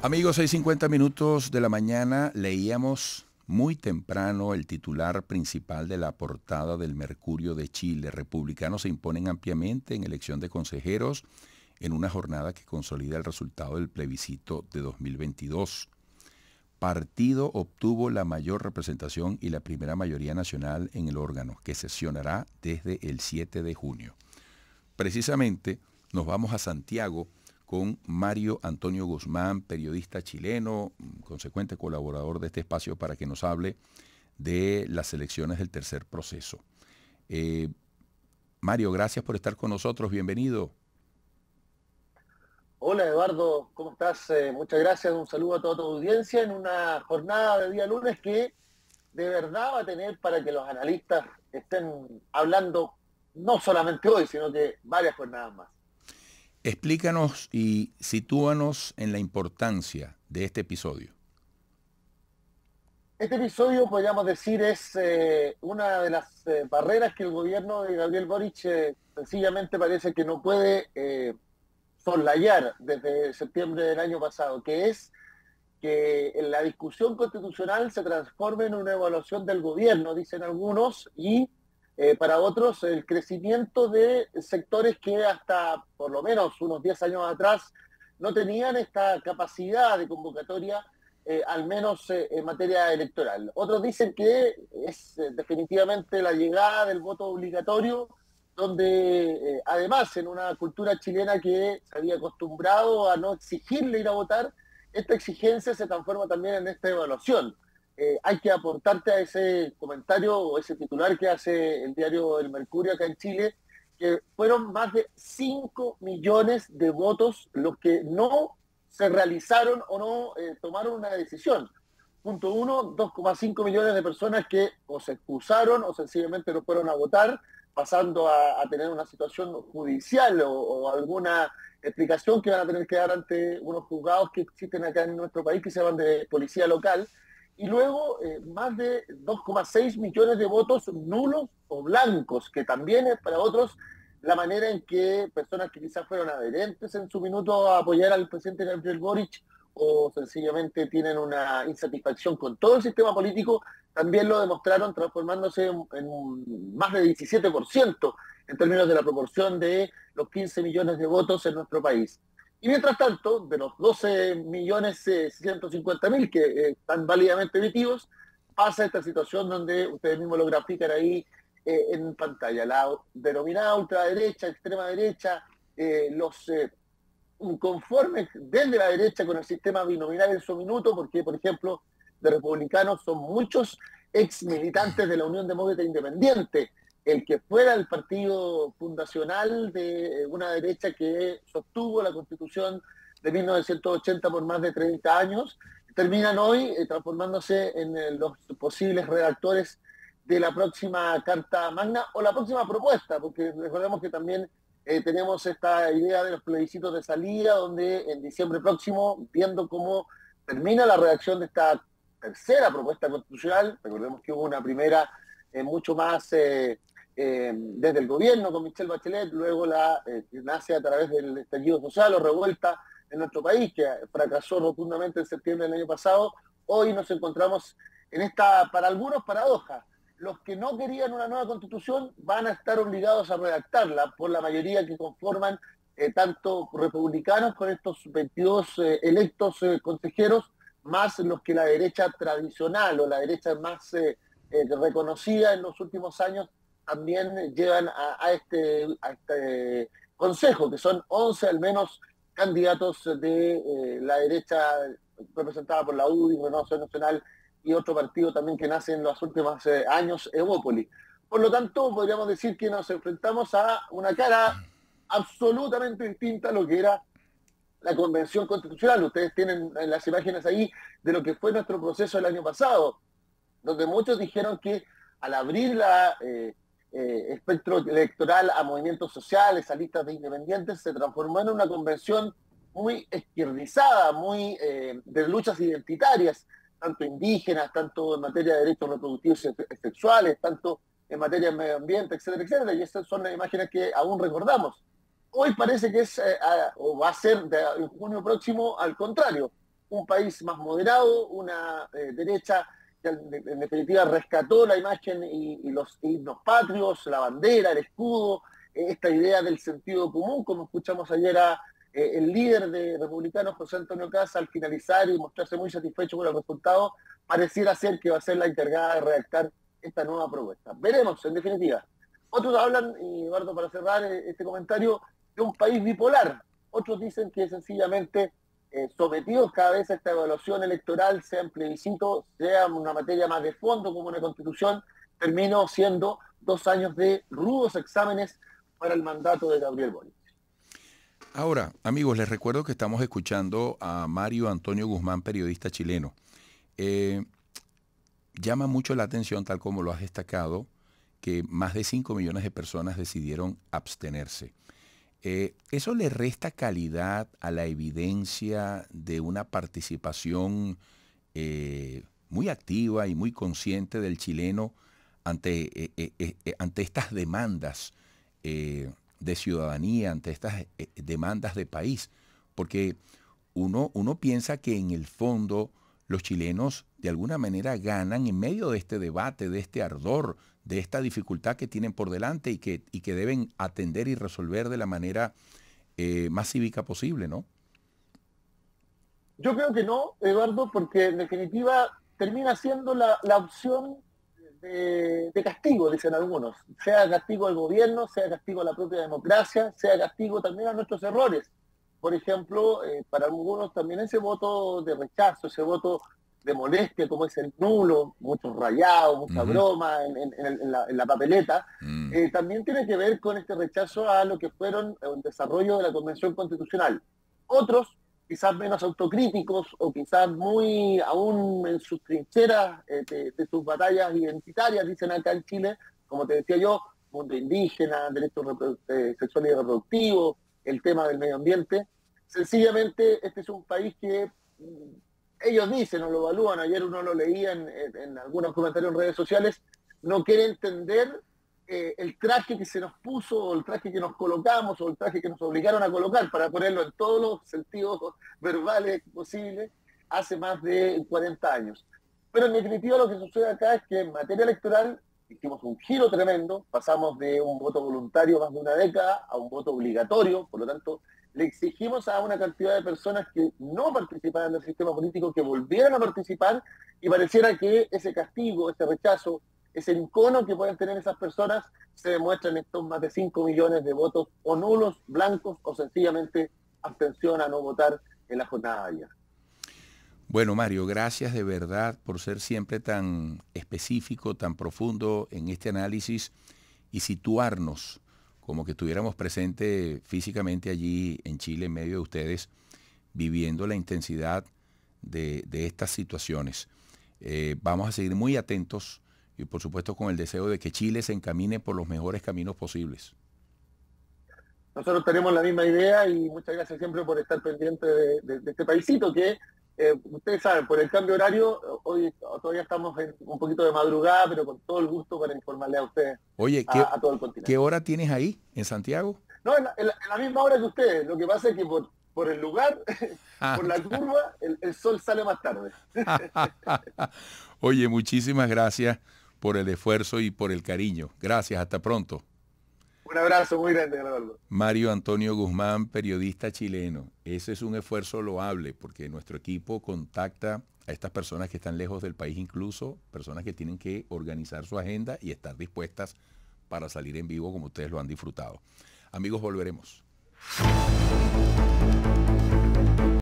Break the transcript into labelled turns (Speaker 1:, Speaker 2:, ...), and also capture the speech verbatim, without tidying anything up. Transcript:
Speaker 1: Amigos, seis cincuenta minutos de la mañana, leíamos muy temprano el titular principal de la portada del Mercurio de Chile. Republicanos se imponen ampliamente en elección de consejeros en una jornada que consolida el resultado del plebiscito de dos mil veintidós. Partido obtuvo la mayor representación y la primera mayoría nacional en el órgano, que sesionará desde el siete de junio. Precisamente nos vamos a Santiago con Mario Antonio Guzmán, periodista chileno, consecuente colaborador de este espacio, para que nos hable de las elecciones del tercer proceso. Eh, Mario, gracias por estar con nosotros, bienvenido.
Speaker 2: Hola Eduardo, ¿cómo estás? Eh, muchas gracias, un saludo a toda tu audiencia en una jornada de día lunes que de verdad va a tener para que los analistas estén hablando no solamente hoy, sino que varias jornadas más.
Speaker 1: Explícanos y sitúanos en la importancia de este episodio.
Speaker 2: Este episodio, podríamos decir, es eh, una de las eh, barreras que el gobierno de Gabriel Boric eh, sencillamente parece que no puede eh, soslayar desde septiembre del año pasado, que es que la discusión constitucional se transforme en una evaluación del gobierno, dicen algunos, y eh, para otros el crecimiento de sectores que hasta por lo menos unos diez años atrás no tenían esta capacidad de convocatoria, eh, al menos eh, en materia electoral. Otros dicen que es eh, definitivamente la llegada del voto obligatorio, donde eh, además en una cultura chilena que se había acostumbrado a no exigirle ir a votar, esta exigencia se transforma también en esta evaluación. Eh, hay que aportarte a ese comentario o ese titular que hace el diario El Mercurio acá en Chile, que fueron más de cinco millones de votos los que no se realizaron o no eh, tomaron una decisión. Punto uno, dos coma cinco millones de personas que o se excusaron o sencillamente no fueron a votar, pasando a, a tener una situación judicial o, o alguna explicación que van a tener que dar ante unos juzgados que existen acá en nuestro país, que se llaman de policía local. Y luego eh, más de dos coma seis millones de votos nulos o blancos, que también es para otros la manera en que personas que quizás fueron adherentes en su minuto a apoyar al presidente Gabriel Boric o sencillamente tienen una insatisfacción con todo el sistema político, también lo demostraron transformándose en, en más de diecisiete por ciento en términos de la proporción de los quince millones de votos en nuestro país. Y mientras tanto, de los doce millones ciento cincuenta mil que eh, están válidamente emitidos, pasa esta situación donde ustedes mismos lo grafican ahí eh, en pantalla. La denominada ultraderecha, extrema derecha, eh, los eh, conformes desde la derecha con el sistema binominal en su minuto, porque, por ejemplo, de republicanos son muchos ex militantes de la Unión Demócrata Independiente, el que fuera el partido fundacional de una derecha que sostuvo la Constitución de mil novecientos ochenta por más de treinta años, terminan hoy eh, transformándose en eh, los posibles redactores de la próxima Carta Magna o la próxima propuesta, porque recordemos que también eh, tenemos esta idea de los plebiscitos de salida, donde en diciembre próximo, viendo cómo termina la redacción de esta tercera propuesta constitucional, recordemos que hubo una primera eh, mucho más eh, eh, desde el gobierno con Michelle Bachelet, luego la eh, que nace a través del estallido social o revuelta en nuestro país, que fracasó rotundamente en septiembre del año pasado. Hoy nos encontramos en esta, para algunos, paradoja. Los que no querían una nueva constitución van a estar obligados a redactarla por la mayoría que conforman eh, tanto republicanos con estos veintidós eh, electos eh, consejeros, más los que la derecha tradicional o la derecha más eh, eh, reconocida en los últimos años también llevan a, a, este, a este consejo, que son once al menos candidatos de eh, la derecha representada por la U D I, Renovación Nacional, y otro partido también que nace en los últimos eh, años, Evópoli. Por lo tanto, podríamos decir que nos enfrentamos a una cara absolutamente distinta a lo que era la Convención Constitucional. Ustedes tienen las imágenes ahí de lo que fue nuestro proceso el año pasado, donde muchos dijeron que al abrir la eh, eh, espectro electoral a movimientos sociales, a listas de independientes, se transformó en una convención muy izquierdizada, muy eh, de luchas identitarias, tanto indígenas, tanto en materia de derechos reproductivos y sexuales, tanto en materia de medio ambiente, etcétera, etcétera. Y estas son las imágenes que aún recordamos. Hoy parece que es, eh, a, o va a ser de, en junio próximo, al contrario. un país más moderado, una eh, derecha que en definitiva rescató la imagen y, y los himnos patrios, la bandera, el escudo, eh, esta idea del sentido común, como escuchamos ayer a eh, el líder de republicanos, José Antonio Kast, al finalizar y mostrarse muy satisfecho con el resultado, pareciera ser que va a ser la encargada de redactar esta nueva propuesta. Veremos, en definitiva. Otros hablan, y Eduardo, para cerrar este comentario, de un país bipolar. Otros dicen que sencillamente eh, sometidos cada vez a esta evaluación electoral, sea en plebiscito, sea una materia más de fondo como una constitución, terminó siendo dos años de rudos exámenes para el mandato de Gabriel Boric.
Speaker 1: Ahora, amigos, les recuerdo que estamos escuchando a Mario Antonio Guzmán, periodista chileno. Eh, llama mucho la atención, tal como lo has destacado, que más de cinco millones de personas decidieron abstenerse. Eh, ¿Eso le resta calidad a la evidencia de una participación eh, muy activa y muy consciente del chileno ante, eh, eh, eh, ante estas demandas eh, de ciudadanía, ante estas eh, demandas de país? Porque uno, uno piensa que en el fondo los chilenos de alguna manera ganan en medio de este debate, de este ardor, de esta dificultad que tienen por delante y que, y que deben atender y resolver de la manera eh, más cívica posible, ¿no?
Speaker 2: Yo creo que no, Eduardo, porque en definitiva termina siendo la, la opción de, de castigo, dicen algunos. Sea castigo al gobierno, sea castigo a la propia democracia, sea castigo también a nuestros errores. Por ejemplo, eh, para algunos también ese voto de rechazo, ese voto de molestia, como es el nulo, muchos rayados, mucha uh-huh. broma en, en, en, la, en la papeleta, uh-huh. eh, también tiene que ver con este rechazo a lo que fueron el desarrollo de la Convención Constitucional. Otros, quizás menos autocríticos o quizás muy aún en sus trincheras eh, de, de sus batallas identitarias, dicen acá en Chile, como te decía yo, mundo indígena, derechos eh, sexuales y reproductivos, el tema del medio ambiente. Sencillamente este es un país que ellos dicen o lo evalúan, ayer uno lo leía en, en, en algunos comentarios en redes sociales, no quiere entender eh, el traje que se nos puso, o el traje que nos colocamos, o el traje que nos obligaron a colocar, para ponerlo en todos los sentidos verbales posibles, hace más de cuarenta años. Pero en definitiva lo que sucede acá es que en materia electoral hicimos un giro tremendo, pasamos de un voto voluntario más de una década a un voto obligatorio, por lo tanto le exigimos a una cantidad de personas que no participaran del sistema político que volvieran a participar, y pareciera que ese castigo, ese rechazo, ese encono que pueden tener esas personas se demuestra en estos más de cinco millones de votos o nulos, blancos o sencillamente abstención a no votar en la jornada de ayer.
Speaker 1: Bueno, Mario, gracias de verdad por ser siempre tan específico, tan profundo en este análisis y situarnos como que estuviéramos presentes físicamente allí en Chile, en medio de ustedes, viviendo la intensidad de, de estas situaciones. Eh, vamos a seguir muy atentos y por supuesto con el deseo de que Chile se encamine por los mejores caminos posibles.
Speaker 2: Nosotros tenemos la misma idea y muchas gracias siempre por estar pendiente de, de, de este paisito que, eh, ustedes saben, por el cambio horario, hoy todavía estamos en un poquito de madrugada, pero con todo el gusto para informarle a ustedes.
Speaker 1: Oye,
Speaker 2: a,
Speaker 1: ¿qué,
Speaker 2: a todo el continente.
Speaker 1: ¿qué hora tienes ahí, en Santiago?
Speaker 2: No, en la, en la, en la misma hora que ustedes. Lo que pasa es que por, por el lugar, ah, por la curva, el, el sol sale más tarde.
Speaker 1: Oye, muchísimas gracias por el esfuerzo y por el cariño. Gracias, hasta pronto.
Speaker 2: Un abrazo muy grande, Eduardo.
Speaker 1: Mario Antonio Guzmán, periodista chileno. Ese es un esfuerzo loable porque nuestro equipo contacta a estas personas que están lejos del país, incluso personas que tienen que organizar su agenda y estar dispuestas para salir en vivo como ustedes lo han disfrutado. Amigos, volveremos.